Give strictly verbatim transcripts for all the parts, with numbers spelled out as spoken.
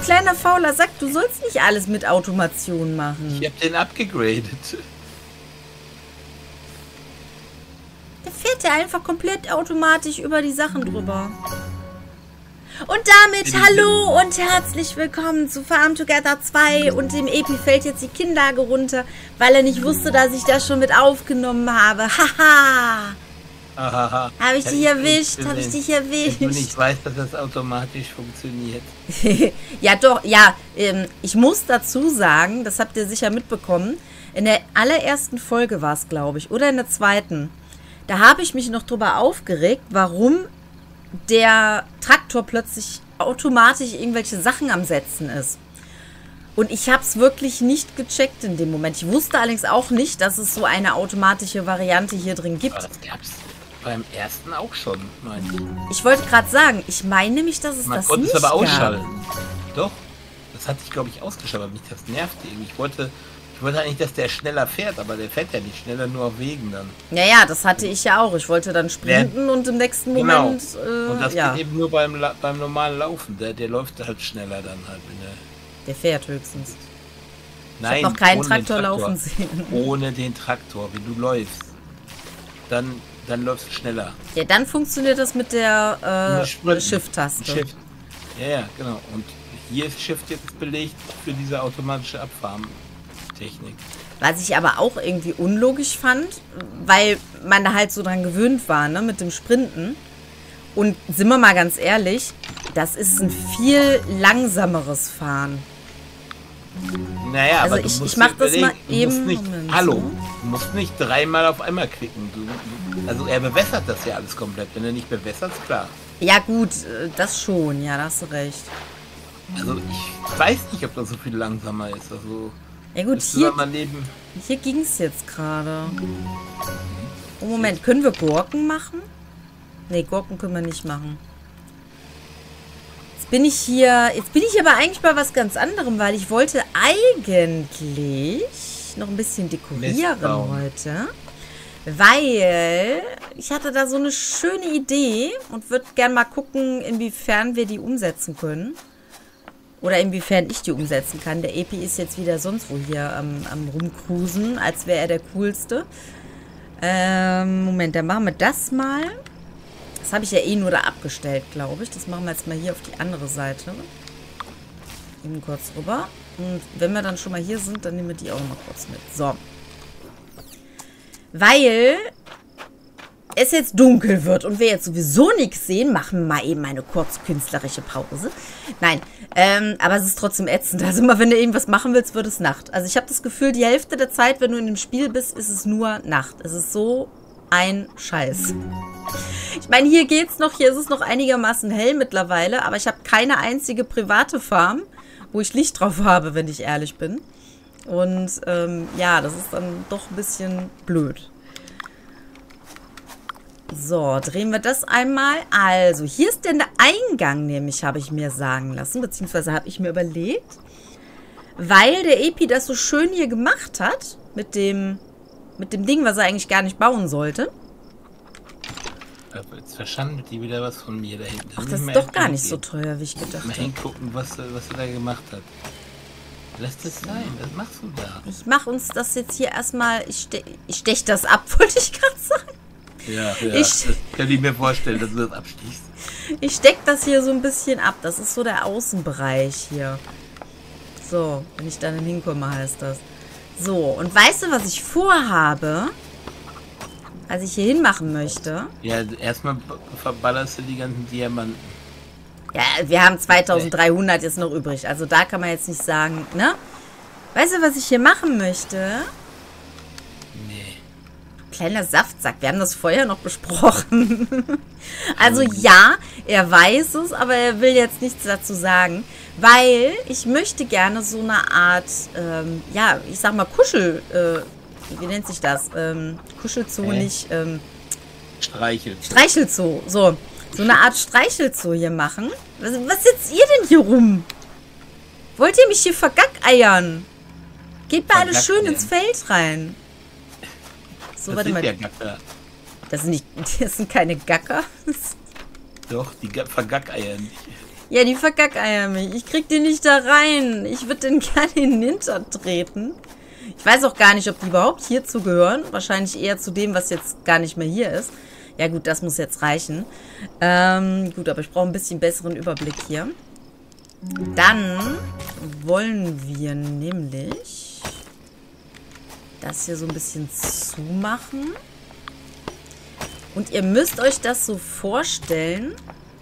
kleiner fauler Sack, du sollst nicht alles mit Automation machen. Ich hab den abgegradet. Der fährt ja einfach komplett automatisch über die Sachen drüber. Und damit hallo und herzlich willkommen zu Farm Together zwei und dem Epi fällt jetzt die Kinnlage runter, weil er nicht wusste, dass ich das schon mit aufgenommen habe. Haha! Ahaha. Habe ich Ja, dich ich- erwischt? ich- Habe ich ich- dich erwischt? Und ich weiß, dass das automatisch funktioniert. Ja doch, ja, ähm, ich muss dazu sagen, das habt ihr sicher mitbekommen, in der allerersten Folge war es, glaube ich, oder in der zweiten, da habe ich mich noch drüber aufgeregt, warum der Traktor plötzlich automatisch irgendwelche Sachen am Setzen ist. Und ich habe es wirklich nicht gecheckt in dem Moment. Ich wusste allerdings auch nicht, dass es so eine automatische Variante hier drin gibt. Aber das gab's beim ersten auch schon, meine ich. Ich wollte gerade sagen, ich meine nämlich, dass es Man das konnte nicht es aber gab. ausschalten. Doch, das hatte ich, glaube ich, ausgeschaltet, aber mich das nervte irgendwie. Ich wollte, ich wollte eigentlich, dass der schneller fährt, aber der fährt ja nicht schneller, nur auf Wegen dann. Ja, ja, das hatte ich ja auch. Ich wollte dann sprinten und im nächsten Genau. Moment, äh, Und das ja, geht eben nur beim, La- beim normalen Laufen. Der, der läuft halt schneller dann halt. Wenn der, der fährt höchstens. nein, Ich habe noch keinen ohne den Traktor laufen sehen. Ohne den Traktor, wenn du läufst, dann, dann läufst du schneller. Ja, dann funktioniert das mit der Mit äh, Sprinten. Shift-Taste. Shift. Ja, ja, genau. Und hier ist Shift jetzt belegt für diese automatische Abfahren-Technik. Was ich aber auch irgendwie unlogisch fand, weil man da halt so dran gewöhnt war, ne, mit dem Sprinten. Und sind wir mal ganz ehrlich, das ist ein viel langsameres Fahren. Naja, Also aber du ich- musst ich mach dir das überlegen, mal du eben. Musst nicht, Moment, hallo, so. du musst nicht dreimal auf einmal klicken. Du, du, also er bewässert das ja alles komplett. Wenn er nicht bewässert, ist klar. Ja gut, äh, das schon, ja, da hast du recht. Also ich weiß nicht, ob das so viel langsamer ist. Also Ja gut, müsste hier, man mal neben. hier ging es jetzt gerade. Oh, Moment, können wir Gurken machen? Ne, Gurken können wir nicht machen. Jetzt bin ich hier, jetzt bin ich aber eigentlich bei was ganz anderem, weil ich wollte eigentlich noch ein bisschen dekorieren Mistbaum. heute. Weil ich hatte da so eine schöne Idee und würde gern mal gucken, inwiefern wir die umsetzen können. Oder inwiefern ich die umsetzen kann. Der Epi ist jetzt wieder sonst wo hier am, am rumcruisen, als wäre er der Coolste. Ähm, Moment, dann machen wir das mal. Das habe ich ja eh nur da abgestellt, glaube ich. Das machen wir jetzt mal hier auf die andere Seite. Eben kurz rüber. Und wenn wir dann schon mal hier sind, dann nehmen wir die auch noch mal kurz mit. So. Weil es jetzt dunkel wird und wir jetzt sowieso nichts sehen, machen wir mal eben eine kurz künstlerische Pause. Nein, ähm, aber es ist trotzdem ätzend. Also immer, wenn du irgendwas machen willst, wird es Nacht. Also ich habe das Gefühl, die Hälfte der Zeit, wenn du in dem Spiel bist, ist es nur Nacht. Es ist so ein Scheiß. Ich meine, hier geht's noch, hier ist es noch einigermaßen hell mittlerweile, aber ich habe keine einzige private Farm, wo ich Licht drauf habe, wenn ich ehrlich bin. Und ähm, ja, das ist dann doch ein bisschen blöd. So, drehen wir das einmal. Also, hier ist denn der Eingang, nämlich, habe ich mir sagen lassen, beziehungsweise habe ich mir überlegt, weil der Epi das so schön hier gemacht hat, mit dem, mit dem Ding, was er eigentlich gar nicht bauen sollte. Aber jetzt verschandelt die wieder was von mir da hinten. Ach, das ist doch gar nicht so teuer, wie ich gedacht Mal habe. hingucken, was, er- was er da gemacht hat. Lass das sein, was machst du da? Ich mache uns das jetzt hier erstmal, ich, ste ich stech das ab, wollte ich gerade sagen. Ja, ja, Ich- das kann ich mir vorstellen, dass du das abstichst. Ich steck das hier so ein bisschen ab. Das ist so der Außenbereich hier. So, wenn ich dann hinkomme, heißt das. So, und weißt du, was ich vorhabe? Was ich hier hinmachen möchte? Ja, erstmal b- verballerst du die ganzen Diamanten. Ja, wir haben zweitausenddreihundert jetzt noch übrig. Also da kann man jetzt nicht sagen, ne? Weißt du, was ich hier machen möchte? Nee. Kleiner Saftsack. Wir haben das vorher noch besprochen. Also ja, er weiß es, aber er will jetzt nichts dazu sagen. Weil ich möchte gerne so eine Art, ähm, ja, ich sag mal Kuschel, äh, wie nennt sich das? Ähm, Kuschelzoo, Hä? nicht, ähm, Streichelt. Streichelzoo. So, so eine Art Streichelzoo hier machen. Was, was sitzt ihr denn hier rum? Wollt ihr mich hier vergackeiern? Geht mal alle schön ins Feld rein. So, Das warte sind mal. ja Gacker. Das sind, nicht, das sind keine Gacker. Doch, die Ga- vergackeiern dich. Ja, die verkackeier mich. Ich krieg die nicht da rein. Ich würde den gerne in den Hintern treten. Ich weiß auch gar nicht, ob die überhaupt hierzu gehören. Wahrscheinlich eher zu dem, was jetzt gar nicht mehr hier ist. Ja gut, das muss jetzt reichen. Ähm, gut, aber ich brauche ein bisschen besseren Überblick hier. Dann wollen wir nämlich das hier so ein bisschen zumachen. Und ihr müsst euch das so vorstellen,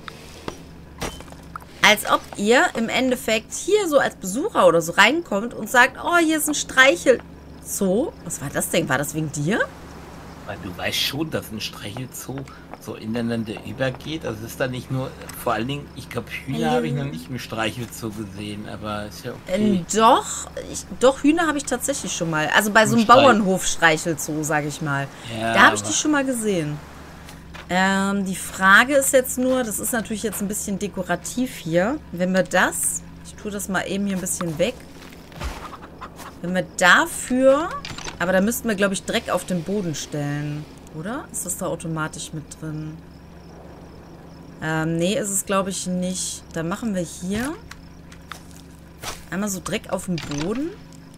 als ob ihr im Endeffekt hier so als Besucher oder so reinkommt und sagt, oh, hier ist ein Streichelzoo. Was war das denn? War das wegen dir? Weil du weißt schon, dass ein Streichelzoo so ineinander übergeht. Also es ist da nicht nur, vor allen Dingen, ich glaube, Hühner Ähm. habe ich noch nicht im Streichelzoo gesehen, aber ist ja okay. Ähm, doch, ich, doch, Hühner habe ich tatsächlich schon mal. Also bei so einem Im Streich- Bauernhof-Streichelzoo, sage ich mal. Ja, Da habe ich aber- die schon mal gesehen. Ähm, die Frage ist jetzt nur, das ist natürlich jetzt ein bisschen dekorativ hier. Wenn wir das, ich tue das mal eben hier ein bisschen weg. Wenn wir dafür, aber da müssten wir, glaube ich, Dreck auf den Boden stellen. Oder? Ist das da automatisch mit drin? Ähm, nee, ist es, glaube ich, nicht. Dann machen wir hier einmal so Dreck auf dem Boden.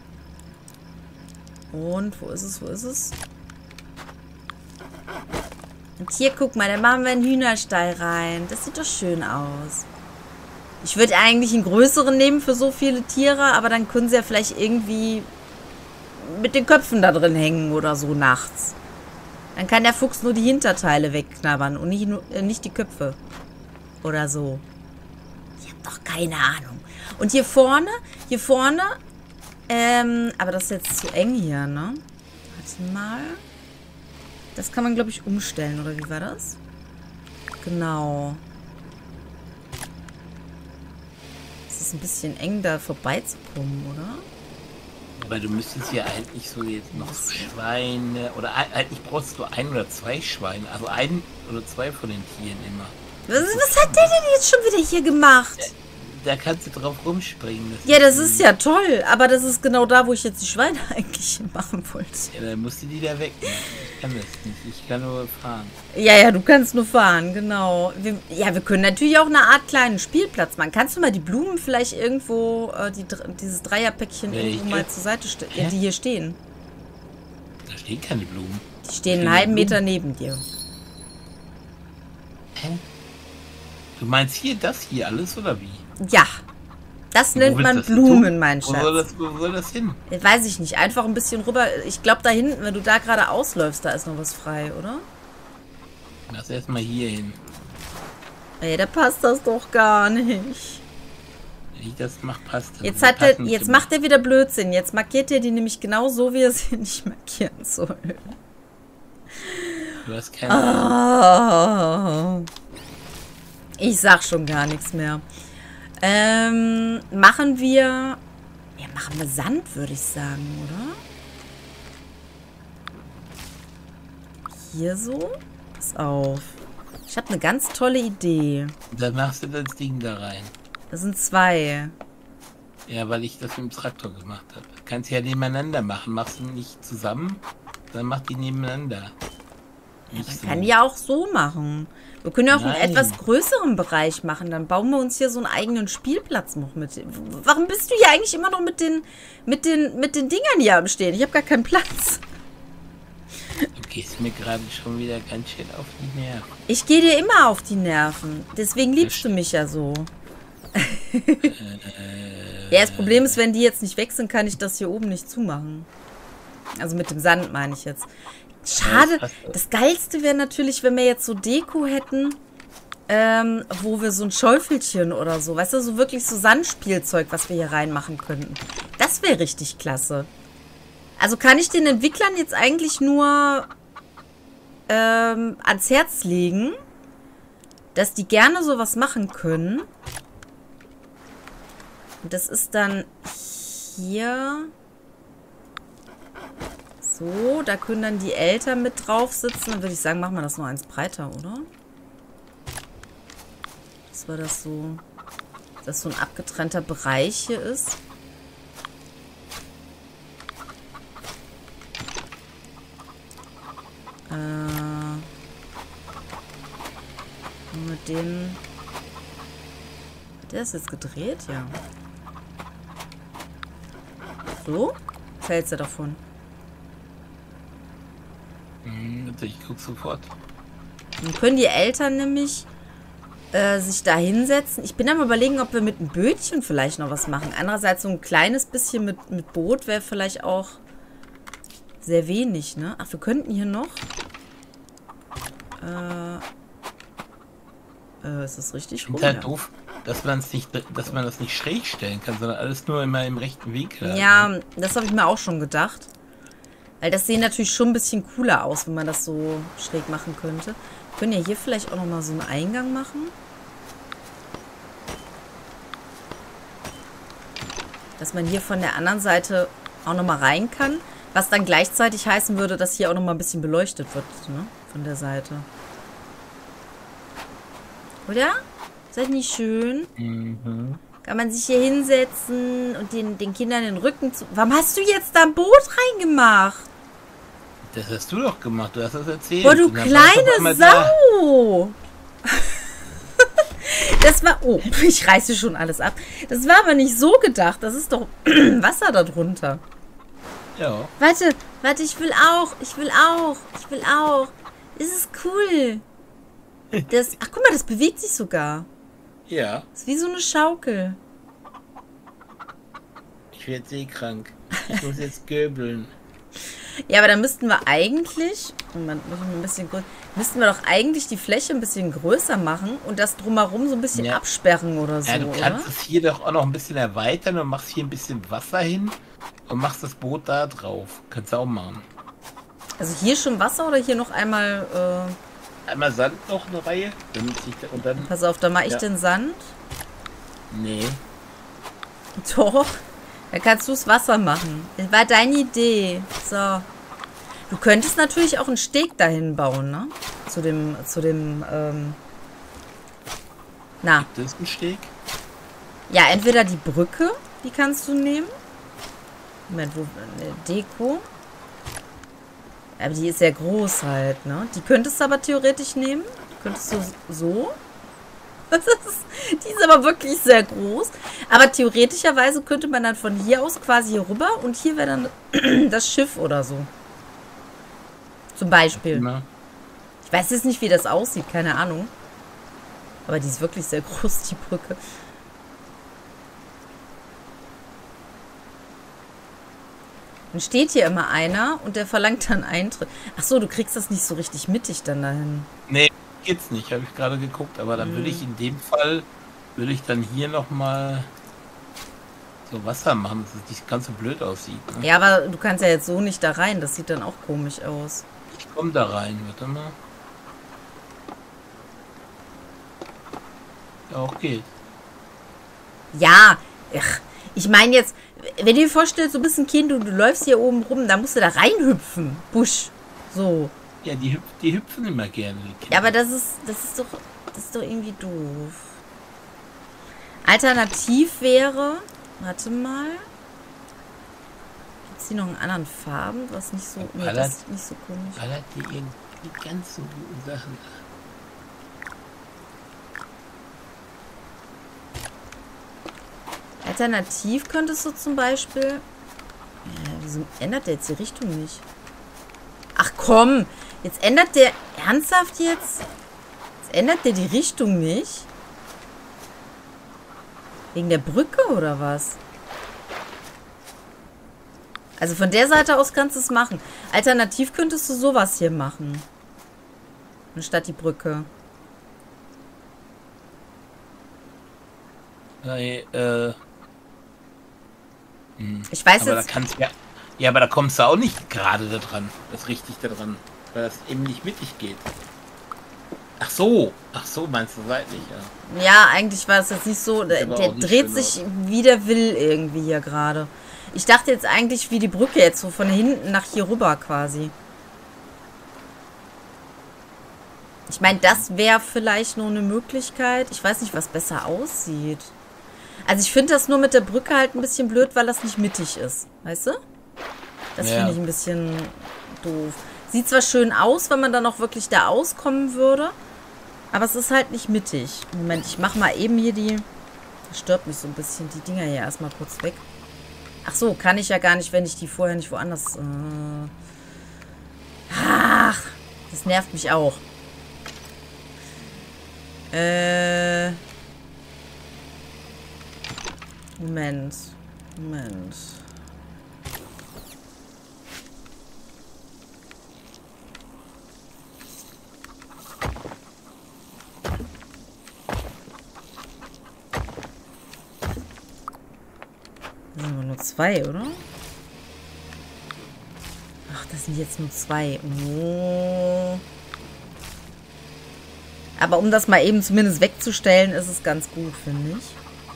Und wo ist es, wo ist es? Und hier, guck mal, da machen wir einen Hühnerstall rein. Das sieht doch schön aus. Ich würde eigentlich einen größeren nehmen für so viele Tiere, aber dann können sie ja vielleicht irgendwie mit den Köpfen da drin hängen oder so nachts. Dann kann der Fuchs nur die Hinterteile wegknabbern und nicht, nur, äh, nicht die Köpfe. Oder so. Ich habe doch keine Ahnung. Und hier vorne, hier vorne, ähm, aber das ist jetzt zu eng hier, ne? Warte mal. Das kann man, glaube ich, umstellen, oder wie war das? Genau. Es ist ein bisschen eng, da vorbeizukommen, oder? Aber du müsstest ja eigentlich so jetzt noch so Schweine, oder ein- eigentlich brauchst du ein oder zwei Schweine, also ein oder zwei von den Tieren immer. Was, was hat der denn jetzt schon wieder hier gemacht? Da kannst du drauf rumspringen. Ja, das ist ja toll, aber das ist genau da, wo ich jetzt die Schweine eigentlich machen wollte. Ja, dann musst du die da wegmachen. Ich kann das nicht, ich kann nur fahren. Ja, ja, du kannst nur fahren, genau. Wir, ja, wir können natürlich auch eine Art kleinen Spielplatz machen. Kannst du mal die Blumen vielleicht irgendwo, äh, die, dieses Dreierpäckchen Welche? irgendwo mal zur Seite stellen? Ja, Hä? die hier stehen. Da stehen keine Blumen. Die stehen Stehen einen halben Blumen? Meter neben dir. Hä? Du meinst hier das hier alles, oder wie? Ja, das nennt Wo willst man du das hin Blumen, tun? mein Wo soll, Schatz. das, wo soll das hin? Weiß ich nicht, einfach ein bisschen rüber. Ich glaube, da hinten, wenn du da gerade ausläufst, da ist noch was frei, oder? Lass erstmal hier hin. Ey, da passt das doch gar nicht. Wenn ich das mache, passt das. Jetzt, Das hat er, passt nicht jetzt immer. macht er wieder Blödsinn. Jetzt markiert er die nämlich genau so, wie er sie nicht markieren soll. Du hast keine Ahnung. Ah. Ich sag schon gar nichts mehr. Ähm, machen wir... Ja, machen wir Sand, würde ich sagen, oder? Hier so? Pass auf. Ich habe eine ganz tolle Idee. Dann machst du das Ding da rein. Das sind zwei. Ja, weil ich das mit dem Traktor gemacht habe. Kannst ja nebeneinander machen. Machst du nicht zusammen, dann mach die nebeneinander. Nicht Man so. kann die ja auch so machen. Wir können ja auch einen Nein. etwas größeren Bereich machen. Dann bauen wir uns hier so einen eigenen Spielplatz noch mit. Warum bist du hier eigentlich immer noch mit den, mit den, mit den Dingern hier am Stehen? Ich habe gar keinen Platz. Du gehst mir gerade schon wieder ganz schön auf die Nerven. Ich gehe dir immer auf die Nerven. Deswegen liebst du mich ja so. Ja, das Problem ist, wenn die jetzt nicht weg sind, kann ich das hier oben nicht zumachen. Also mit dem Sand meine ich jetzt. Schade. Das Geilste wäre natürlich, wenn wir jetzt so Deko hätten, ähm, wo wir so ein Schäufelchen oder so, weißt du, so wirklich so Sandspielzeug, was wir hier reinmachen könnten. Das wäre richtig klasse. Also kann ich den Entwicklern jetzt eigentlich nur ähm, ans Herz legen, dass die gerne sowas machen können. Und das ist dann hier... So, da können dann die Eltern mit drauf sitzen. Dann würde ich sagen, machen wir das noch eins breiter, oder? Dass wir das so, dass so ein abgetrennter Bereich hier ist. Äh, mit den Der ist jetzt gedreht, ja. So? Was hältst du davon? Hm, ich guck sofort. Dann können die Eltern nämlich äh, sich da hinsetzen. Ich bin am Überlegen, ob wir mit einem Bötchen vielleicht noch was machen. Andererseits so ein kleines bisschen mit, mit Boot wäre vielleicht auch sehr wenig, ne? Ach, wir könnten hier noch... Äh, äh, ist das richtig rum? Ich finde halt Ja. doof, dass man es nicht, dass man das nicht schräg stellen kann, sondern alles nur immer im rechten Winkel. Ja, hat, ne? das habe ich mir auch schon gedacht. Weil das sieht natürlich schon ein bisschen cooler aus, wenn man das so schräg machen könnte. Wir können ja hier vielleicht auch nochmal so einen Eingang machen. Dass man hier von der anderen Seite auch nochmal rein kann. Was dann gleichzeitig heißen würde, dass hier auch nochmal ein bisschen beleuchtet wird, ne? Von der Seite. Oder? Ist das nicht schön? Mhm. Kann man sich hier hinsetzen und den, den Kindern den Rücken zu... Warum hast du jetzt da ein Boot reingemacht? Das hast du doch gemacht, du hast das erzählt. Boah, du Und dann war es auf einmal kleine da. Sau! Das war... Oh, ich reiße schon alles ab. Das war aber nicht so gedacht. Das ist doch Wasser da drunter. Ja. Warte, warte, ich will auch. Ich will auch. Ich will auch. Das ist cool. Das, ach, guck mal, das bewegt sich sogar. Ja. Das ist wie so eine Schaukel. Ich werde seekrank. Ich muss jetzt göbeln. Ja, aber dann müssten wir eigentlich... Moment, muss ich mal ein bisschen größer... Müssten wir doch eigentlich die Fläche ein bisschen größer machen und das drumherum so ein bisschen Ja. absperren oder so, Ja, du oder? kannst es hier doch auch noch ein bisschen erweitern und machst hier ein bisschen Wasser hin und machst das Boot da drauf. Kannst du auch machen. Also hier schon Wasser oder hier noch einmal... Äh, Einmal Sand noch eine Reihe. Damit ich da, und dann. pass auf, da mache ich Ja. den Sand. Nee. Doch. Dann kannst du das Wasser machen. Das war deine Idee. So. Du könntest natürlich auch einen Steg dahin bauen, ne? Zu dem, zu dem, ähm... Na. Das ist ein Steg. Ja, entweder die Brücke, die kannst du nehmen. Moment, wo... Ne, Deko. Aber die ist sehr groß halt, ne? Die könntest du aber theoretisch nehmen. Die könntest du so. Das ist, die ist aber wirklich sehr groß. Aber theoretischerweise könnte man dann von hier aus quasi hier rüber und hier wäre dann das Schiff oder so. Zum Beispiel. Immer. Ich weiß jetzt nicht, wie das aussieht, keine Ahnung. Aber die ist wirklich sehr groß, die Brücke. Dann steht hier immer einer und der verlangt dann Eintritt. Ach so, du kriegst das nicht so richtig mittig dann dahin. Nee, geht's nicht. Habe ich gerade geguckt. Aber dann Hm. würde ich in dem Fall, würde ich dann hier nochmal so Wasser machen, dass es nicht ganz so blöd aussieht. Ne? Ja, aber du kannst ja jetzt so nicht da rein. Das sieht dann auch komisch aus. Ich komme da rein, warte mal. Ja, auch geht. Ja, ach, ich meine jetzt, wenn du dir vorstellst, du bist ein Kind und du läufst hier oben rum, dann musst du da reinhüpfen. Busch. So. Ja, die, hüp die hüpfen immer gerne, die Kinder. Ja, aber das ist, das ist doch, das ist doch irgendwie doof. Alternativ wäre, warte mal. Gibt es hier noch in anderen Farben, was nicht so, nee, das ist nicht so komisch. Ballert die irgendwie die ganzen guten Sachen. Alternativ könntest du zum Beispiel... Ja, wieso ändert der jetzt die Richtung nicht? Ach komm, jetzt ändert der... Ernsthaft jetzt? Jetzt ändert der die Richtung nicht? Wegen der Brücke oder was? Also von der Seite aus kannst du es machen. Alternativ könntest du sowas hier machen. Anstatt die Brücke. Hey, äh... Ich weiß aber jetzt... da kannst ja, ja, aber da kommst du auch nicht gerade da dran. Das richtig da dran. Weil das eben nicht mittig geht. Ach so. Ach so, meinst du seitlich, ja. Ja, eigentlich war es jetzt nicht so. Der, aber der auch nicht dreht schön sich wie der will irgendwie hier gerade. Ich dachte jetzt eigentlich wie die Brücke jetzt so von hinten nach hier rüber quasi. Ich meine, das wäre vielleicht nur eine Möglichkeit. Ich weiß nicht, was besser aussieht. Also ich finde das nur mit der Brücke halt ein bisschen blöd, weil das nicht mittig ist. Weißt du? Das Ja. finde ich ein bisschen doof. Sieht zwar schön aus, wenn man dann auch wirklich da auskommen würde. Aber es ist halt nicht mittig. Moment, ich mache mal eben hier die Das stört mich so ein bisschen. Die Dinger hier erstmal kurz weg. Ach so, kann ich ja gar nicht, wenn ich die vorher nicht woanders... Äh Ach, das nervt mich auch. Äh... Moment. Moment. Das sind nur zwei, oder? Ach, das sind jetzt nur zwei. Oh. Aber um das mal eben zumindest wegzustellen, ist es ganz gut, finde ich.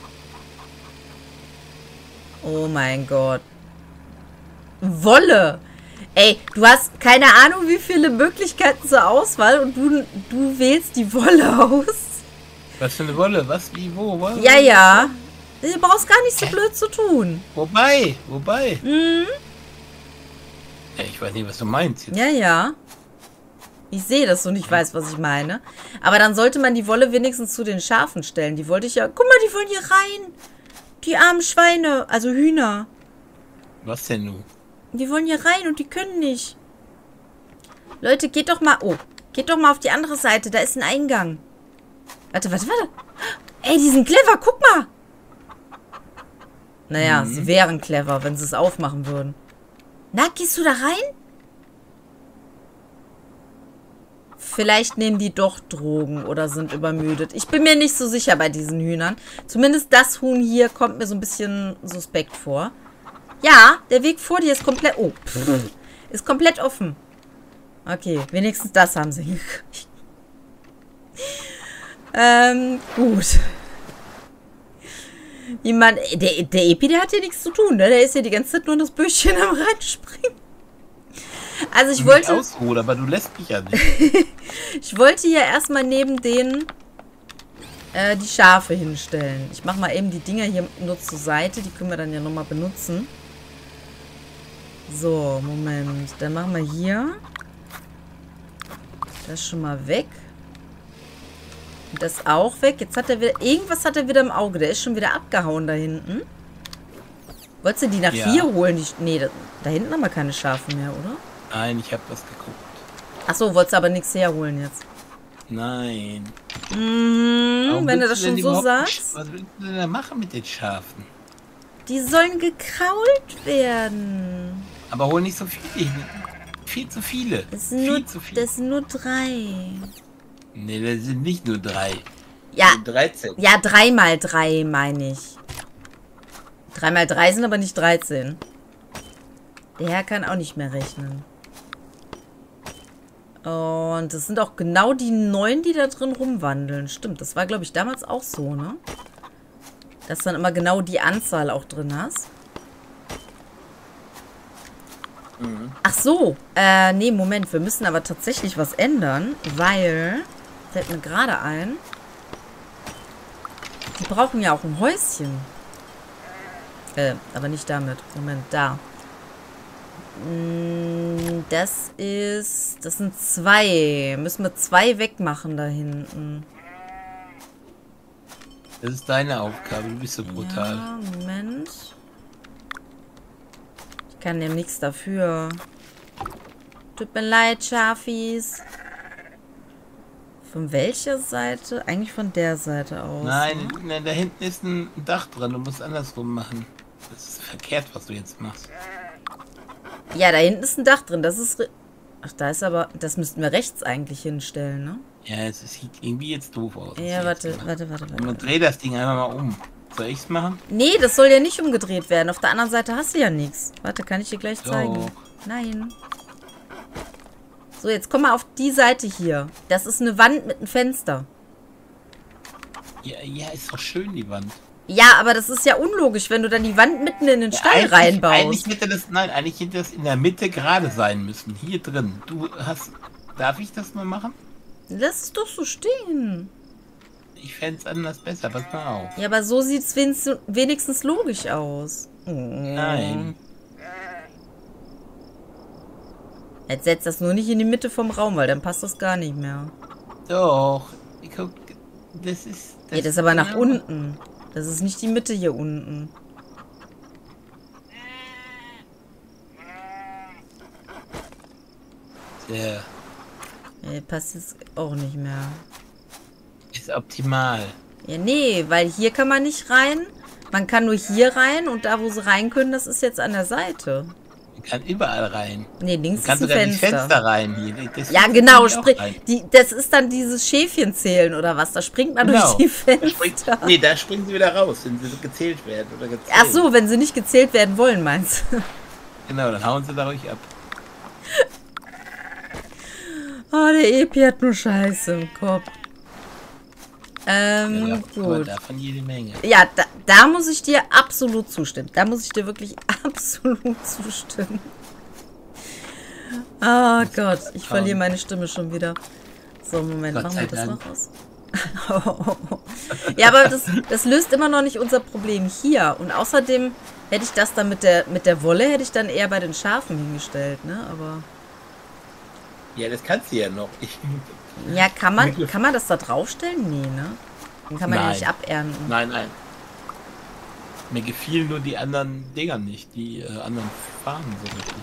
Oh mein Gott. Wolle. Ey, du hast keine Ahnung, wie viele Möglichkeiten zur Auswahl und du, du wählst die Wolle aus. Was für eine Wolle? Was? Wie? Wo? Was? Ja, ja. Du brauchst gar nicht so blöd zu tun. Wobei? Wobei? Mhm. Ja, ich weiß nicht, was du meinst jetzt. Ja, ja. Ich sehe, dass du nicht weißt, was ich meine. Aber dann sollte man die Wolle wenigstens zu den Schafen stellen. Die wollte ich ja... Guck mal, die wollen hier rein. Die armen Schweine. Also Hühner. Was denn nun? Die wollen hier rein und die können nicht. Leute, geht doch mal... Oh, geht doch mal auf die andere Seite. Da ist ein Eingang. Warte, warte, warte. Ey, die sind clever. Guck mal. Naja, mhm. Sie wären clever, wenn sie es aufmachen würden. Na, gehst du da rein? Vielleicht nehmen die doch Drogen oder sind übermüdet. Ich bin mir nicht so sicher bei diesen Hühnern. Zumindest das Huhn hier kommt mir so ein bisschen suspekt vor. Ja, der Weg vor dir ist komplett... Oh, pff, ist komplett offen. Okay, wenigstens das haben sie hingekriegt. ähm, gut. Jemand, der, der Epi, der hat hier nichts zu tun, ne? Der ist hier die ganze Zeit nur in das Büschchen am Reinspringen. Also ich wollte... Ausruhen, aber du lässt mich ja nicht. Ich wollte hier erstmal neben denen äh, die Schafe hinstellen. Ich mache mal eben die Dinger hier nur zur Seite. Die können wir dann ja nochmal benutzen. So, Moment. Dann machen wir hier das schon mal weg. Und das auch weg. Jetzt hat er wieder... Irgendwas hat er wieder im Auge. Der ist schon wieder abgehauen da hinten. Wolltest du die nach ja. hier holen? Die, nee, da, da hinten haben wir keine Schafe mehr, oder? Nein, ich habe was geguckt. Achso, wolltest du aber nichts herholen jetzt? Nein. Mhm, wenn du das schon so sagst. Was willst du denn da machen mit den Schafen? Die sollen gekrault werden. Aber hol nicht so viele. Viel zu viele. Das sind, Viel nur, zu viele. Das sind nur drei. Nee, das sind nicht nur drei. Ja, dreizehn. Ja, drei mal drei meine ich. Drei mal drei sind aber nicht dreizehn. Der Herr kann auch nicht mehr rechnen. Und das sind auch genau die neun, die da drin rumwandeln. Stimmt, das war, glaube ich, damals auch so, ne? Dass du dann immer genau die Anzahl auch drin hast. Mhm. Ach so. Äh, nee, Moment. Wir müssen aber tatsächlich was ändern, weil... Fällt mir gerade ein. Die brauchen ja auch ein Häuschen. Äh, aber nicht damit. Moment, da. Das ist... Das sind zwei. Müssen wir zwei wegmachen da hinten. Das ist deine Aufgabe. Du bist so brutal. Ja, Moment. Ich kann dem nichts dafür. Tut mir leid, Schafis. Von welcher Seite? Eigentlich von der Seite aus. Nein, ne? nein, da hinten ist ein Dach dran. Du musst andersrum machen. Das ist verkehrt, was du jetzt machst. Ja, da hinten ist ein Dach drin. Das ist... Ach, da ist aber... Das müssten wir rechts eigentlich hinstellen, ne? Ja, es sieht irgendwie jetzt doof aus. Ja, warte, warte, warte, warte. Und dreh das Ding einfach mal um. Soll ich's machen? Nee, das soll ja nicht umgedreht werden. Auf der anderen Seite hast du ja nichts. Warte, kann ich dir gleich zeigen. Doch. Nein. So, jetzt komm mal auf die Seite hier. Das ist eine Wand mit einem Fenster. Ja, ja, ist doch schön, die Wand. Ja, aber das ist ja unlogisch, wenn du dann die Wand mitten in den Stall ja, reinbaust. Eigentlich hätte das, nein, eigentlich hätte das in der Mitte gerade sein müssen. Hier drin. Du hast... Darf ich das mal machen? Lass es doch so stehen. Ich fände es anders besser. Pass mal auf. Ja, aber so sieht es wenigstens, wenigstens logisch aus. Oh. Nein. Jetzt setzt das nur nicht in die Mitte vom Raum, weil dann passt das gar nicht mehr. Doch. Guck, das ist... Das ja, das ist aber nach unten. Das ist nicht die Mitte hier unten. Der Nee, passt jetzt auch nicht mehr. ist optimal. Ja, nee, weil hier kann man nicht rein. Man kann nur hier rein und da, wo sie rein können, das ist jetzt an der Seite. Man kann überall rein. Nee, links Du kannst ist sogar ein die Fenster. Fenster rein hier. Das Ja, Fenster genau. kann ich auch Spring, rein. die, das ist dann dieses Schäfchen zählen oder was? Da springt man Genau. durch die Da springt, Fenster. nee, da springen sie wieder raus, wenn sie so gezählt werden. Oder gezählt. Ach so, wenn sie nicht gezählt werden wollen, meinst du? Genau, dann hauen sie da ruhig ab. Oh, der Epi hat nur Scheiße im Kopf. Ähm, Ja, aber gut. davon jede Menge. Ja, da, da muss ich dir absolut zustimmen. Da muss ich dir wirklich absolut zustimmen. Oh Gott, ich verliere meine Stimme schon wieder. So, Moment, Gott machen sei wir das Dank. noch aus? Ja, aber das, das löst immer noch nicht unser Problem hier. Und außerdem hätte ich das dann mit der, mit der Wolle, hätte ich dann eher bei den Schafen hingestellt, ne? Aber... Ja, das kannst du ja noch. Ich, Ja, kann man, kann man das da draufstellen? Nee, ne? Dann kann man ja Nein. nicht abernten. nein, nein. Mir gefielen nur die anderen Dinger nicht, die äh, anderen Farben so richtig.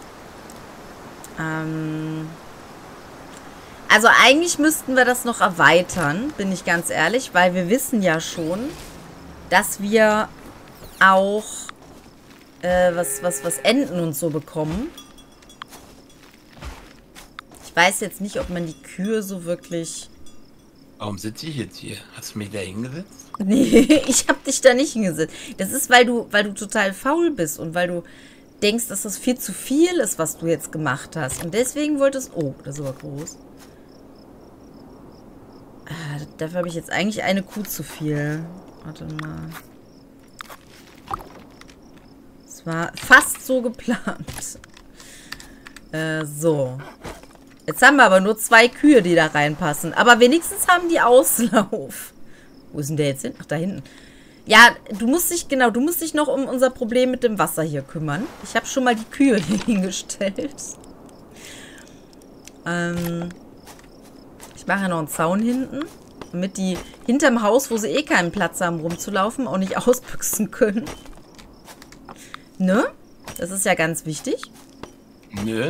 Ähm, also eigentlich müssten wir das noch erweitern, bin ich ganz ehrlich, weil wir wissen ja schon, dass wir auch äh, was, was, was Enten und so bekommen. Ich weiß jetzt nicht, ob man die Kühe so wirklich... Warum sitze ich jetzt hier? Hast du mich da hingesetzt? Nee, ich hab dich da nicht hingesetzt. Das ist, weil du, weil du total faul bist und weil du denkst, dass das viel zu viel ist, was du jetzt gemacht hast. Und deswegen wolltest... Oh, das ist aber groß. Ah, dafür habe ich jetzt eigentlich eine Kuh zu viel. Warte mal. Es war fast so geplant. Äh, so. Jetzt haben wir aber nur zwei Kühe, die da reinpassen. Aber wenigstens haben die Auslauf. Wo ist denn der jetzt hin? Ach, da hinten. Ja, du musst dich, genau, du musst dich noch um unser Problem mit dem Wasser hier kümmern. Ich habe schon mal die Kühe hier hingestellt. Ähm, ich mache ja noch einen Zaun hinten, damit die hinterm Haus, wo sie eh keinen Platz haben, rumzulaufen, auch nicht ausbüchsen können. Ne? Das ist ja ganz wichtig. Nö.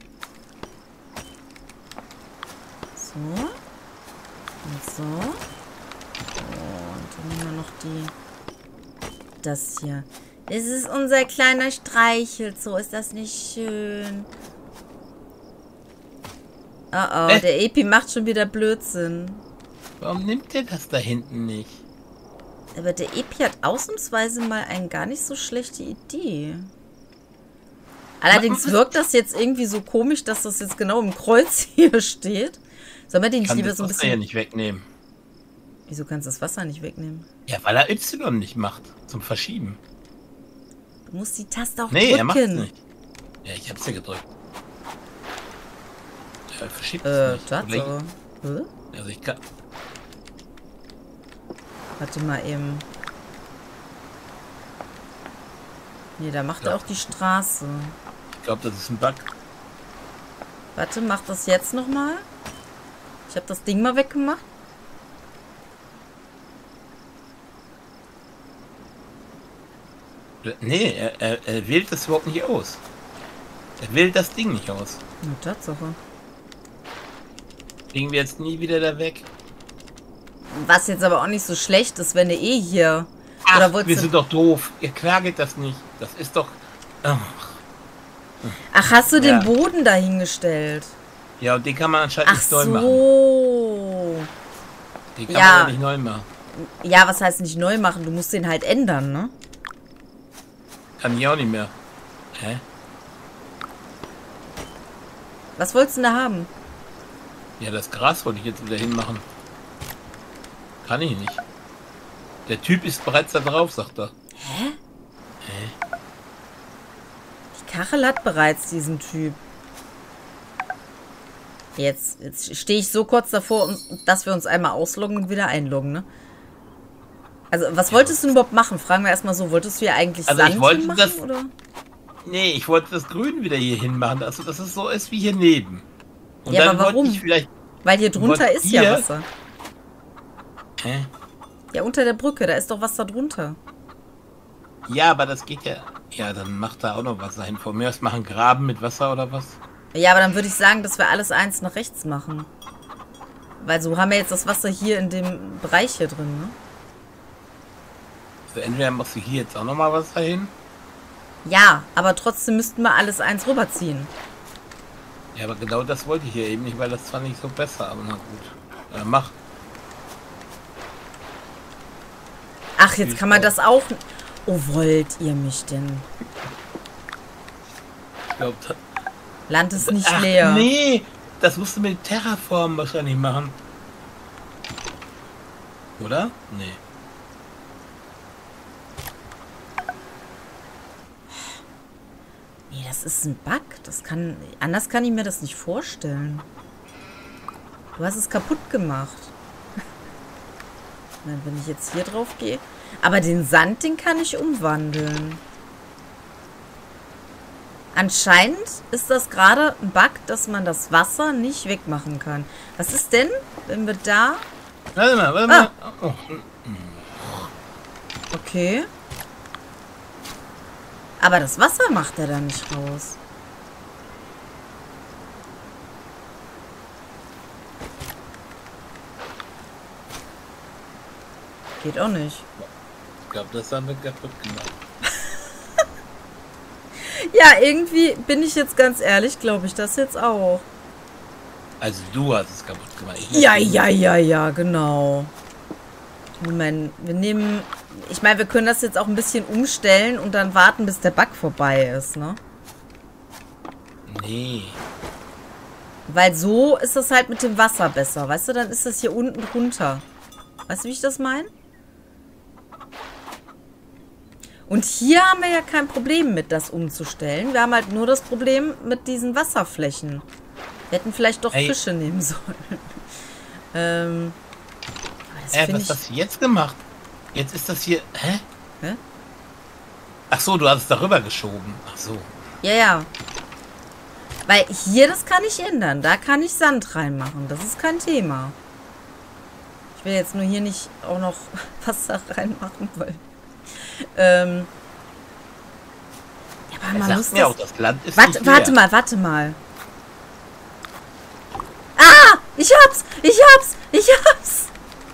So. Und so. Und dann nehmen wir noch die... Das hier. Das ist unser kleiner Streichelzoo. Ist das nicht schön? Oh oh, Äh. der Epi macht schon wieder Blödsinn. Warum nimmt der das da hinten nicht? Aber der Epi hat ausnahmsweise mal eine gar nicht so schlechte Idee. Allerdings wirkt das jetzt irgendwie so komisch, dass das jetzt genau im Kreuz hier steht. Sollen wir den nicht Kann lieber das so ein Wasser bisschen... ja nicht wegnehmen. Wieso kannst du das Wasser nicht wegnehmen? Ja, weil er Y nicht macht. Zum Verschieben. Du musst die Taste auch Nee, drücken. er macht es nicht. Ja, ich hab's ja gedrückt. Er verschiebt Äh, es nicht. Tatsache. Hä? Also ich kann... Warte mal eben. Nee, da macht Ja. er auch die Straße. Ich glaube, das ist ein Bug. Warte, mach das jetzt nochmal. Ich habe das Ding mal weggemacht. Nee, er, er, er wählt das überhaupt nicht aus. Er wählt das Ding nicht aus. Na, Tatsache. Kriegen wir jetzt nie wieder da weg. Was jetzt aber auch nicht so schlecht ist, wenn du eh hier... Ach, Oder wolltest wir du- sind doch doof. Ihr klar geht das nicht. Das ist doch... Ach. Ach, hast du Ja. den Boden dahingestellt? Ja, und den kann man anscheinend Ach nicht neu machen. so. Den kann Ja. man ja nicht neu machen. Ja, was heißt nicht neu machen? Du musst den halt ändern, ne? Kann ich auch nicht mehr. Hä? Was wolltest du denn da haben? Ja, das Gras wollte ich jetzt wieder hinmachen. Kann ich nicht. Der Typ ist bereits da drauf, sagt er. Hä? Hä? Die Kachel hat bereits diesen Typ. Jetzt, jetzt stehe ich so kurz davor, um- dass wir uns einmal ausloggen und wieder einloggen, ne? Also, was wolltest du denn überhaupt machen? Fragen wir erstmal so. Wolltest du ja eigentlich Also, ich Sand wollte hinmachen, das- oder? Nee, ich wollte das Grün wieder hier hinmachen, also dass es so ist wie hier neben. Und Ja, dann aber wollte warum? ich vielleicht... Weil hier drunter wollte ist ja hier- Wasser. Hä? Ja, unter der Brücke, da ist doch Wasser drunter. Ja, aber das geht ja... Ja, dann macht da auch noch Wasser hin. Von mir aus machen Graben mit Wasser oder was? Ja, aber dann würde ich sagen, dass wir alles eins nach rechts machen. Weil so haben wir jetzt das Wasser hier in dem Bereich hier drin, ne? Also entweder machst du hier jetzt auch noch mal Wasser hin. Ja, aber trotzdem müssten wir alles eins rüberziehen. Ja, aber genau das wollte ich hier eben nicht, weil das zwar nicht so besser, aber na gut. Äh, mach. Ach, jetzt kann man das auch... Oh, wollt ihr mich denn? Ich glaube, das... Land ist nicht Ach, leer. nee, das musst du mit Terraform wahrscheinlich machen. Oder? Nee. Nee, das ist ein Bug. Das kann... Anders kann ich mir das nicht vorstellen. Du hast es kaputt gemacht. Wenn ich jetzt hier drauf gehe. Aber den Sand, den kann ich umwandeln. Anscheinend ist das gerade ein Bug, dass man das Wasser nicht wegmachen kann. Was ist denn, wenn wir da... Warte mal, warte Ah. mal. Oh. Okay. Aber das Wasser macht er da nicht raus. Geht auch nicht. Ich glaube, das haben wir kaputt gemacht. Ja, irgendwie bin ich jetzt ganz ehrlich, glaube ich das jetzt auch. Also du hast es kaputt gemacht. Ich Ja, nicht. ja, ja, ja, genau. Moment, wir nehmen... Ich meine, wir können das jetzt auch ein bisschen umstellen und dann warten, bis der Bug vorbei ist, ne? Nee. Weil so ist das halt mit dem Wasser besser, weißt du? Dann ist das hier unten drunter. Weißt du, wie ich das meine? Und hier haben wir ja kein Problem mit, das umzustellen. Wir haben halt nur das Problem mit diesen Wasserflächen. Wir hätten vielleicht doch Hey. Fische nehmen sollen. ähm... aber das Äh, find was ich- hast du jetzt gemacht? Jetzt ist das hier... Hä? Hä? Ach so, du hast es darüber geschoben. Ach so. Ja, ja. Weil hier, das kann ich ändern. Da kann ich Sand reinmachen. Das ist kein Thema. Ich will jetzt nur hier nicht auch noch Wasser reinmachen, weil... Ähm... Ja, aber Er man sagt muss mir das... auch, das Land ist Warte, nicht leer. warte mal, warte mal. Ah! Ich hab's! Ich hab's! Ich hab's!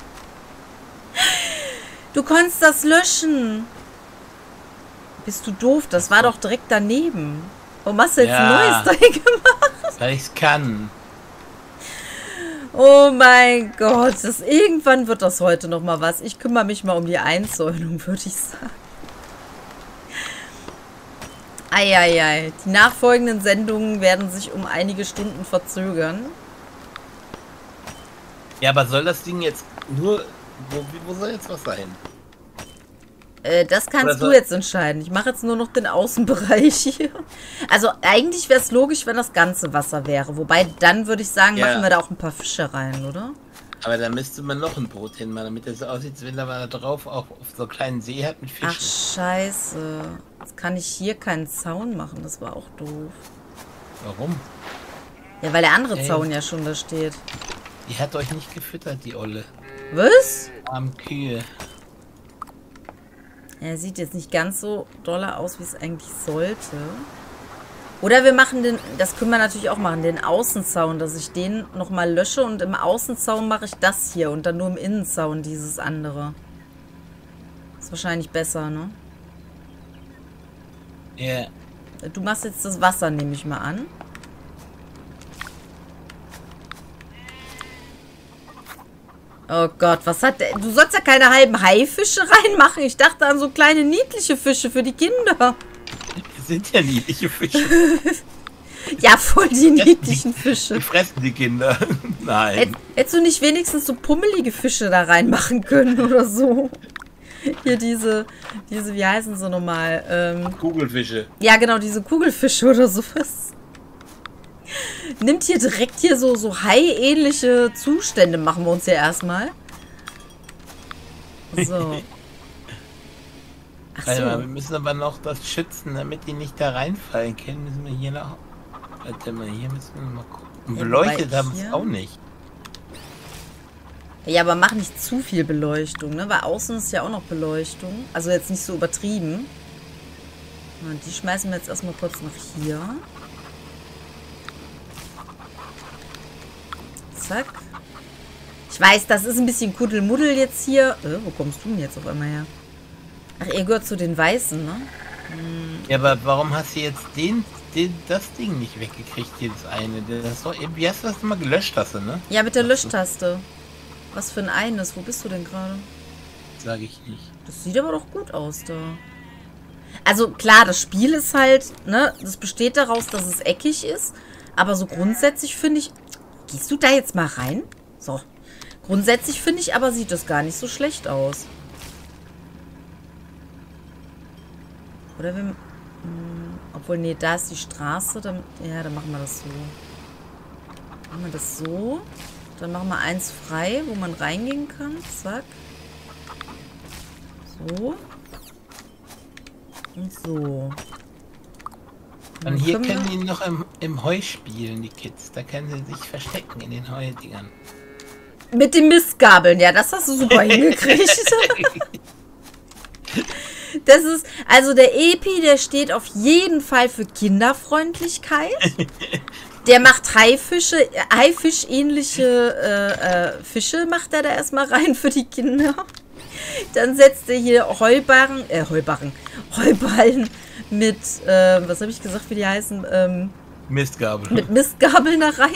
Du konntest das löschen. Bist du doof? Das war doch direkt daneben. Warum hast du jetzt Ja. ein neues da gemacht? Weil ich es kann. Oh mein Gott. Das, irgendwann wird das heute noch mal was. Ich kümmere mich mal um die Einzäunung, würde ich sagen. Eieiei. Die nachfolgenden Sendungen werden sich um einige Stunden verzögern. Ja, aber soll das Ding jetzt nur... Wo, wo soll jetzt Wasser hin? Äh, das kannst Oder du so- jetzt entscheiden. Ich mache jetzt nur noch den Außenbereich hier. Also eigentlich wäre es logisch, wenn das ganze Wasser wäre. Wobei, dann würde ich sagen, Ja. machen wir da auch ein paar Fische rein, oder? Aber da müsste man noch ein Boot hinmachen, damit das so aussieht, als wenn da mal drauf auch auf so einen kleinen See hat mit Ach, Fischen. scheiße. Jetzt kann ich hier keinen Zaun machen. Das war auch doof. Warum? Ja, weil der andere Ey. Zaun ja schon da steht. Die hat euch nicht gefüttert, die Olle. Was? Armen Kühe. Er sieht jetzt nicht ganz so doller aus, wie es eigentlich sollte. Oder wir machen den, das können wir natürlich auch machen, den Außenzaun, dass ich den nochmal lösche und im Außenzaun mache ich das hier und dann nur im Innenzaun dieses andere. Ist wahrscheinlich besser, ne? Ja. Du machst jetzt das Wasser, nehme ich mal an. Oh Gott, was hat der? Du sollst ja keine halben Haifische reinmachen. Ich dachte an so kleine niedliche Fische für die Kinder. Das sind ja niedliche Fische. Ja, voll die niedlichen Fische. Die fressen die Kinder. Nein. Hätt, hättest du nicht wenigstens so pummelige Fische da reinmachen können oder so? Hier diese, diese, wie heißen sie nochmal? Ähm, Kugelfische. ja, genau, diese Kugelfische oder sowas. Nimmt hier direkt hier so, so Hai-ähnliche Zustände, machen wir uns hier erstmal. So. Ach Warte mal, wir so. müssen aber noch das schützen, damit die nicht da reinfallen können. Müssen wir hier noch. Warte mal, hier müssen wir mal gucken. Und Ja, beleuchtet wobei haben wir hier- es auch nicht. Ja, aber mach nicht zu viel Beleuchtung, ne? Weil außen ist ja auch noch Beleuchtung. Also jetzt nicht so übertrieben. Und die schmeißen wir jetzt erstmal kurz nach hier. Zack. Ich weiß, das ist ein bisschen Kuddelmuddel jetzt hier. Äh, wo kommst du denn jetzt auf einmal her? Ach, ihr gehört zu den Weißen, ne? Hm. Ja, aber warum hast du jetzt den, den das Ding nicht weggekriegt, hier das eine? Das doch, wie hast du das immer gelöscht, hast du, ne? Ja, mit der Löschtaste. Was für ein eines? Wo bist du denn gerade? Sage ich nicht. Das sieht aber doch gut aus da. Also klar, das Spiel ist halt, ne, das besteht daraus, dass es eckig ist. Aber so grundsätzlich finde ich... Gehst du da jetzt mal rein? So. Grundsätzlich finde ich aber, sieht das gar nicht so schlecht aus. Oder wir... Mh, obwohl, nee, da ist die Straße. Dann, ja, dann machen wir das so. Machen wir das so. Dann machen wir eins frei, wo man reingehen kann. Zack. So. Und so. Und hier können die noch im, im Heu spielen, die Kids. Da können sie sich verstecken in den Heudingern. Mit den Mistgabeln, ja, das hast du super hingekriegt. Das ist, also der Epi, der steht auf jeden Fall für Kinderfreundlichkeit. Der macht Haifische, Haifisch-ähnliche äh, äh, Fische macht er da erstmal rein für die Kinder. Dann setzt er hier Heubarren, äh, Heubarren, Heuballen mit, äh, was habe ich gesagt, wie die heißen? Ähm, Mistgabeln. Mit Mistgabeln da rein.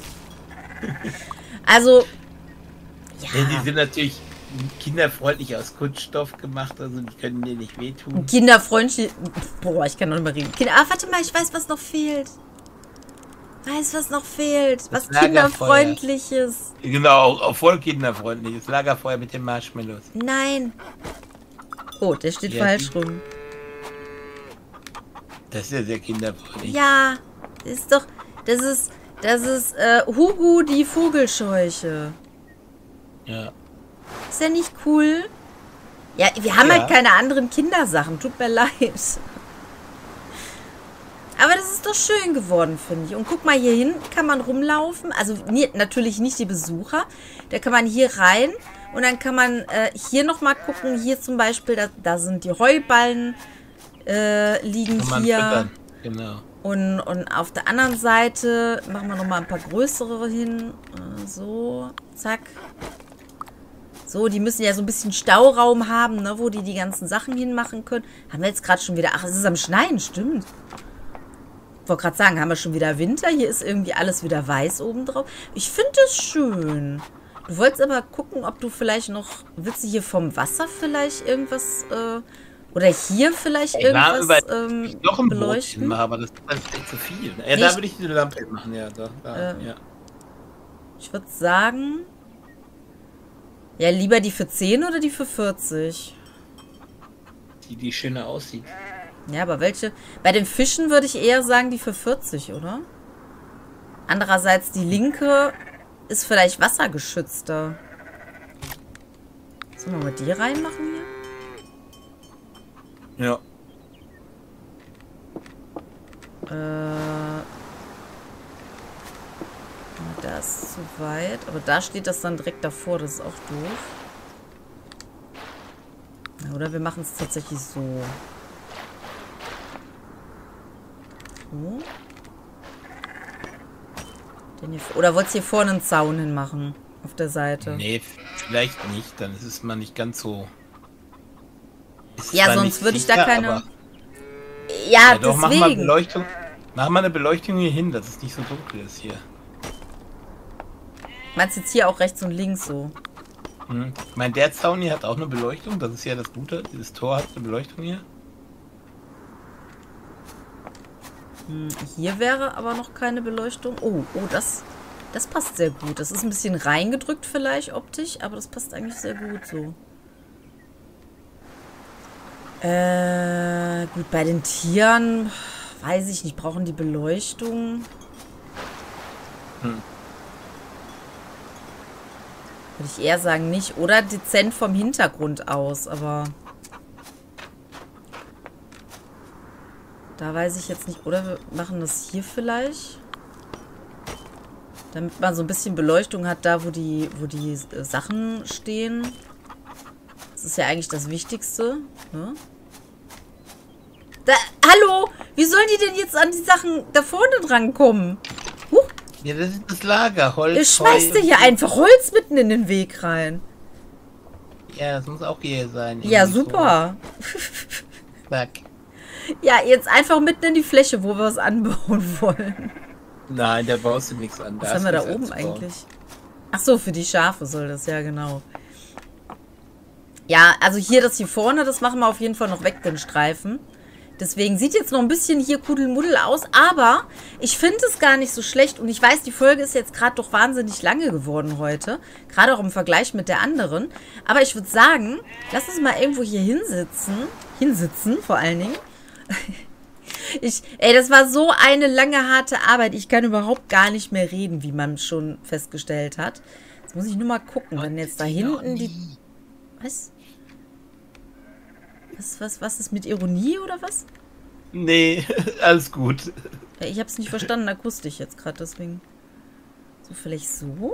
Also, ja. Ja, die sind natürlich kinderfreundlich aus Kunststoff gemacht, also die können dir nicht wehtun. Kinderfreundlich. Boah, ich kann noch nicht mal reden. Kinder, ah, warte mal, ich weiß, was noch fehlt. Weiß, was noch fehlt. Was Kinderfreundliches. Genau, auch voll kinderfreundliches. Lagerfeuer mit den Marshmallows. Nein. Oh, der steht Ja, falsch die- rum. Das ist ja sehr kinderfreundlich. Ja, das ist doch. Das ist. Das ist äh, Hugo die Vogelscheuche. Ja. Ist ja nicht cool. Ja, wir haben Ja. halt keine anderen Kindersachen. Tut mir leid. Aber das ist doch schön geworden, finde ich. Und guck mal, hier hin kann man rumlaufen. Also nie, natürlich nicht die Besucher. Da kann man hier rein. Und dann kann man äh, hier nochmal gucken. Hier zum Beispiel, da, da sind die Heuballen äh, liegen Kann man hier. füttern. Genau. Und, und auf der anderen Seite machen wir nochmal ein paar größere hin. Äh, so, zack. So, die müssen ja so ein bisschen Stauraum haben, ne, wo die die ganzen Sachen hinmachen können. Haben wir jetzt gerade schon wieder... Ach, es ist am Schneien, stimmt. Ich wollte gerade sagen, haben wir schon wieder Winter? Hier ist irgendwie alles wieder weiß obendrauf. Ich finde das schön. Du wolltest aber gucken, ob du vielleicht noch... Willst du hier vom Wasser vielleicht irgendwas... Äh, oder hier vielleicht Ich war irgendwas über- ähm, Noch ein beleuchten? Bootchen machen, aber das ist halt echt zu viel. Ja, Nee, da ich- würde ich diese Lampe machen, ja. Da, da, Äh, ja. Ich würde sagen... Ja, lieber die für zehn oder die für vierzig? Die, die schöner aussieht. Ja, aber welche? Bei den Fischen würde ich eher sagen, die für vierzig, oder? Andererseits, die linke ist vielleicht wassergeschützter. Sollen wir mal die reinmachen hier? Ja. Äh... Da ist zu weit. Aber da steht das dann direkt davor. Das ist auch doof. Ja, oder wir machen es tatsächlich so. So. Den hier, oder wolltest du hier vorne einen Zaun hinmachen? Auf der Seite. Nee, vielleicht nicht. Dann ist es mal nicht ganz so. Ist Ja, zwar sonst nicht würde ich da sicher, keine... aber- Ja, Ja, doch, mach mal deswegen. Beleuchtung. Mach mal eine Beleuchtung hier hin, dass es nicht so dunkel ist hier. Meinst du jetzt hier auch rechts und links so? Hm. Ich meine, der Zaun hier hat auch eine Beleuchtung. Das ist ja das Gute. Dieses Tor hat eine Beleuchtung hier. Hm, hier wäre aber noch keine Beleuchtung. Oh, oh, das, das passt sehr gut. Das ist ein bisschen reingedrückt vielleicht optisch, aber das passt eigentlich sehr gut so. Äh, gut, bei den Tieren weiß ich nicht, brauchen die Beleuchtung? Hm. Würde ich eher sagen nicht. Oder dezent vom Hintergrund aus, aber... Da weiß ich jetzt nicht. Oder wir machen das hier vielleicht? Damit man so ein bisschen Beleuchtung hat, da wo die, wo die äh, Sachen stehen. Das ist ja eigentlich das Wichtigste. Ne? Da, hallo! Wie sollen die denn jetzt an die Sachen da vorne drankommen? Huh. Ja, das ist das Lager. Holz. Ihr schmeißt dir hier einfach Holz mitten in den Weg rein. Ja, das muss auch hier sein. Ja, super. So. Zack. Ja, jetzt einfach mitten in die Fläche, wo wir was anbauen wollen. Nein, da baust du nichts an. Was haben wir da oben eigentlich? Ach so, für die Schafe soll das, ja genau. Ja, also hier das hier vorne, das machen wir auf jeden Fall noch weg, den Streifen. Deswegen sieht jetzt noch ein bisschen hier Kuddelmuddel aus, aber ich finde es gar nicht so schlecht. Und ich weiß, die Folge ist jetzt gerade doch wahnsinnig lange geworden heute. Gerade auch im Vergleich mit der anderen. Aber ich würde sagen, lass uns mal irgendwo hier hinsitzen. Hinsitzen vor allen Dingen. Ich, ey, das war so eine lange, harte Arbeit. Ich kann überhaupt gar nicht mehr reden, wie man schon festgestellt hat. Jetzt muss ich nur mal gucken, wenn jetzt da hinten die... Was? Was, was, was ist mit Ironie oder was? Nee, alles gut. Ich habe es nicht verstanden, akustisch jetzt gerade, deswegen. So, vielleicht so.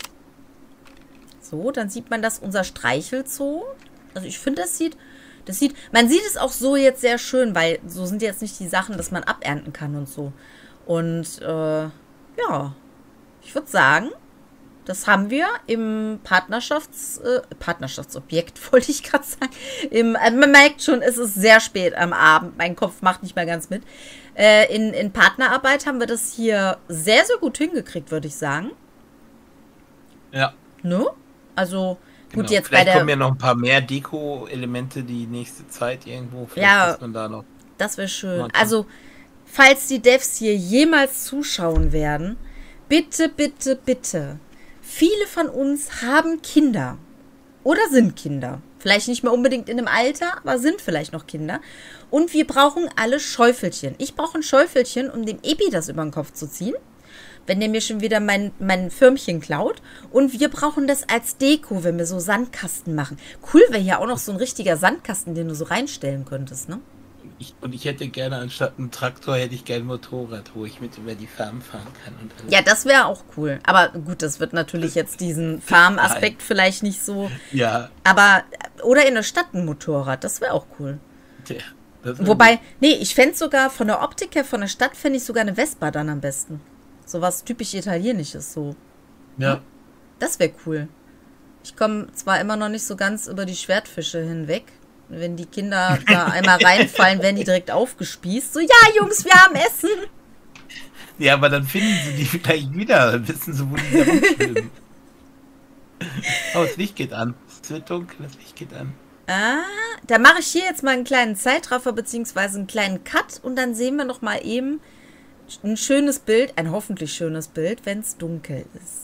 So, dann sieht man das, unser Streichelzoo. Also ich finde, das sieht... Das sieht, man sieht es auch so jetzt sehr schön, weil so sind jetzt nicht die Sachen, dass man abernten kann und so. Und äh, ja, ich würde sagen, das haben wir im Partnerschafts, äh, Partnerschaftsobjekt, wollte ich gerade sagen. Im, äh, man merkt schon, es ist sehr spät am Abend. Mein Kopf macht nicht mehr ganz mit. Äh, in, in Partnerarbeit haben wir das hier sehr, sehr gut hingekriegt, würde ich sagen. Ja. Ne? Also... Gut, Genau. jetzt Vielleicht bei der... kommen ja noch ein paar mehr Deko-Elemente die nächste Zeit irgendwo. Vielleicht ja, man da noch das wäre schön. Also, falls die Devs hier jemals zuschauen werden, bitte, bitte, bitte. Viele von uns haben Kinder. Oder sind Kinder. Vielleicht nicht mehr unbedingt in dem Alter, aber sind vielleicht noch Kinder. Und wir brauchen alle Schäufelchen. Ich brauche ein Schäufelchen, um dem Epi das über den Kopf zu ziehen. Wenn der mir schon wieder mein, mein Förmchen klaut. Und wir brauchen das als Deko, wenn wir so Sandkasten machen. Cool wäre ja auch noch so ein richtiger Sandkasten, den du so reinstellen könntest, ne? Ich, und ich hätte gerne, anstatt einem Traktor, hätte ich gerne ein Motorrad, wo ich mit über die Farm fahren kann. Und alles. Ja, das wäre auch cool. Aber gut, das wird natürlich jetzt diesen Farm-Aspekt vielleicht nicht so... Ja. Aber, oder in der Stadt ein Motorrad, das wäre auch cool. Ja, das Wobei, gut. nee, ich fände sogar, von der Optik her, von der Stadt, fände ich sogar eine Vespa dann am besten. So was typisch Italienisches, so. Ja. Das wäre cool. Ich komme zwar immer noch nicht so ganz über die Schwertfische hinweg. Wenn die Kinder da einmal reinfallen, werden die direkt aufgespießt. So, ja, Jungs, wir haben Essen. Ja, aber dann finden sie die vielleicht wieder. Dann wissen sie, wo die da rumschwimmen. Oh, das Licht geht an. Es wird dunkel, das Licht geht an. Ah, da mache ich hier jetzt mal einen kleinen Zeitraffer, beziehungsweise einen kleinen Cut. Und dann sehen wir noch mal eben ein schönes Bild, ein hoffentlich schönes Bild, wenn es dunkel ist.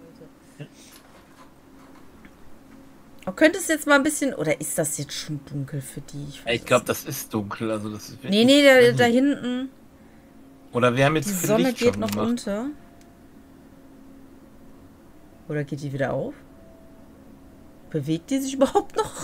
Oh, könnte es jetzt mal ein bisschen... Oder ist das jetzt schon dunkel für die? Ich, ich glaube, das ist dunkel. Also das ist nee, nee, da, da hinten... Oder wir haben jetzt die viel Sonne Licht geht schon noch gemacht. unter. Oder geht die wieder auf? Bewegt die sich überhaupt noch?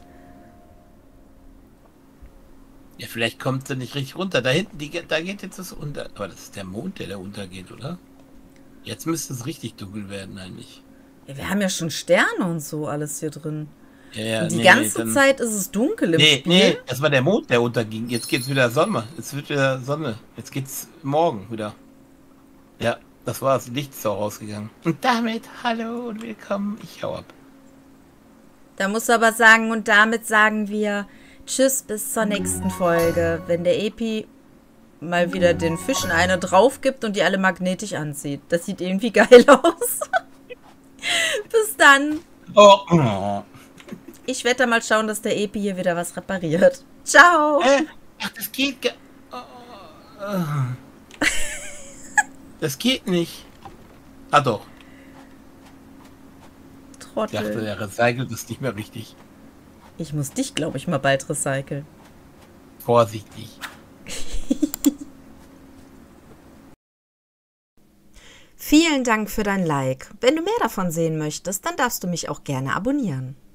Ja, vielleicht kommt sie nicht richtig runter. Da hinten, die, da geht jetzt das unter. Aber das ist der Mond, der da untergeht, oder? Jetzt müsste es richtig dunkel werden eigentlich. Ja, wir haben ja schon Sterne und so alles hier drin. Ja, ja, und die nee, ganze dann, Zeit ist es dunkel im nee, Spiel. Nee, das war der Mond, der unterging. Jetzt geht's wieder Sonne. Jetzt wird wieder Sonne. Jetzt geht's morgen wieder. Ja, das war das Licht ist auch rausgegangen. Und damit hallo und willkommen. Ich hau ab. Da musst du aber sagen, und damit sagen wir tschüss bis zur nächsten Folge, wenn der Epi mal wieder den Fischen eine drauf gibt und die alle magnetisch anzieht. Das sieht irgendwie geil aus. Bis dann. Oh. Oh. Ich werde da mal schauen, dass der Epi hier wieder was repariert. Ciao. Äh, ach, das geht ge oh, oh. Das geht nicht. Ah doch. Trottel. Ich dachte, der recycelt ist nicht mehr richtig. Ich muss dich, glaube ich, mal bald recyceln. Vorsichtig. Vielen Dank für dein Like. Wenn du mehr davon sehen möchtest, dann darfst du mich auch gerne abonnieren.